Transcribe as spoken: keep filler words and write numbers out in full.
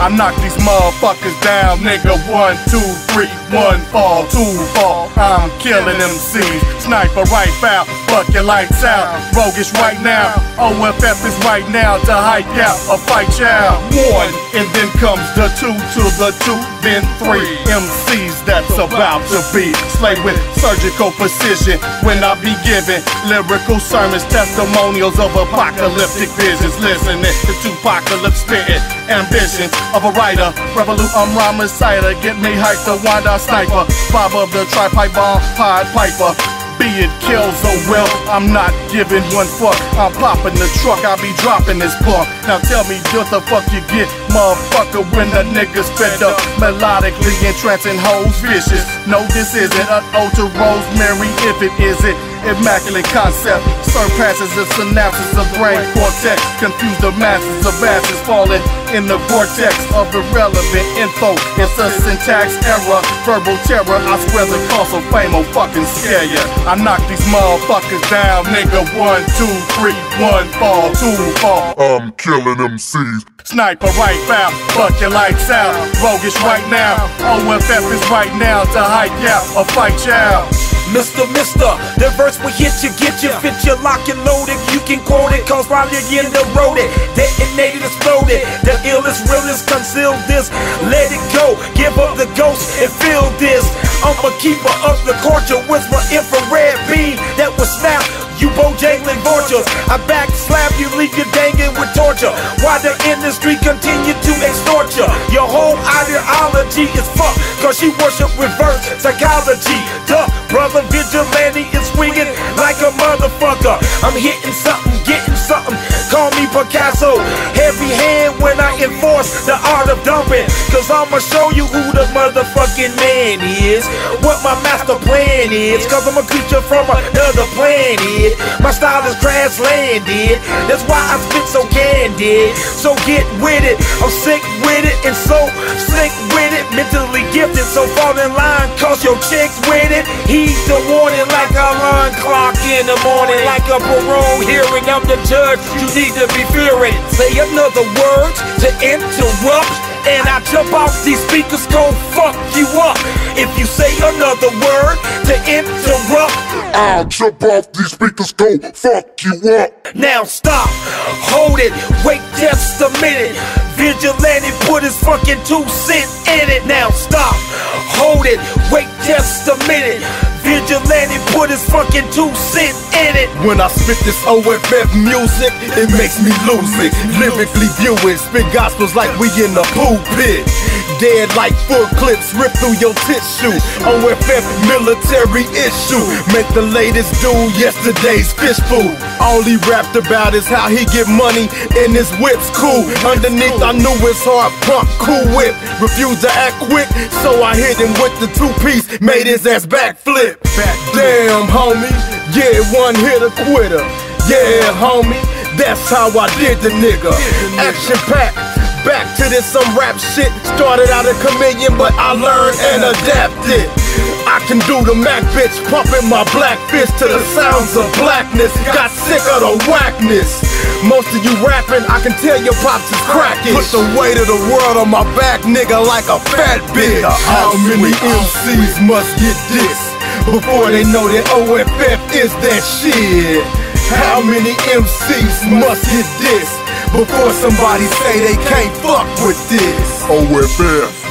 I knock these motherfuckers down, nigga. One, two, three, one fall, two fall. I'm killing M Cs. Sniper right foul, fuck your lights out. Roguish right now, O F F is right now to hike out a fight child. One, and then comes the two to the two, then three. M Cs that's about to be slayed with surgical precision when I be giving lyrical sermons, testimonials of apocalyptic visions. Listening to Tupacalypse spitting ambitions of a writer. Revolute, I'm rhyme reciter. Get me hyped to wind out sniper. Bob of the tri-pipe bomb, Pied Piper. Be it kills, oh well, I'm not giving one fuck. I'm popping the truck, I'll be dropping this punk. Now tell me what the fuck you get, motherfucker, when the niggas fed up. Melodically entrancing hoes vicious. No, this isn't an ode to Rosemary. If it isn't, immaculate concept surpasses the synapses of brain cortex. Confuse the masses of asses falling in the vortex of irrelevant info. It's a syntax error, verbal terror. I swear the cost of fame will fucking scare ya. I knock these motherfuckers down, nigga. One, two, three, one fall, two fall. I'm killing M Cs. Sniper right foul, fuck your lights out. Roguish right now, O F F is right now to hike out a fight child. Mister, Mister, the verse will hit you, get you, fit you, lock and loaded. You can quote it, cause while you're in the road it, detonated, exploded. The illest, realest, conceal this, let it go. Give up the ghost and feel this. I'm a keeper of the culture with my infrared beam that will snap you bojangling vultures. I backslap you, leave you dangling with torture, while the industry continue to extort you. Your whole ideology is fucked, cause she worship reverse psychology. Duh, brother vigilante is swinging like a motherfucker. I'm hitting something, getting something, call me Picasso. Heavy hand when I enforce the art of dumping, cause I'ma show you who the motherfucking man is, what my master plan is, cause I'm a creature from another planet. My style is crash landed, that's why I spit so candid. So get with it, I'm sick with it, and so sick with it. Mentally gifted, so fall in line, cause your chick's with it. Heed the warning like a alarm clock in the morning, like a parole hearing. I'm the judge, you need to be fearing. Say another word to interrupt, and I jump off these speakers, gon' fuck you up. If you say another word to interrupt, I'll jump off these speakers, go fuck you up. Now stop, hold it, wait just a minute. Vigilante put his fucking two cents in it. Now stop, hold it, wait just a minute. Vigilante put his fucking two cents in it. When I spit this O F F music, it makes me lose it. Lyrically viewing, spit gospels like we in the pulpit. Dead like full clips, rip through your tissue. O F F military issue. Make the latest do yesterday's fish food. All he rapped about is how he get money and his whip's cool. Underneath I knew his hard pump, cool whip. Refused to act quick, so I hit him with the two piece, made his ass backflip. Damn homie, yeah, one hitter quitter. Yeah homie, that's how I did the nigga. Action packed. Back to this some rap shit. Started out a comedian, but I learned and adapted. I can do the Mac bitch, pumping my black fist to the sounds of blackness. Got sick of the whackness. Most of you rapping, I can tell your pops is cracking. Put the weight of the world on my back, nigga, like a fat bitch. How many M Cs must get this before they know that O F F is that shit? How many M Cs must get this before somebody say they can't fuck with this? O F F.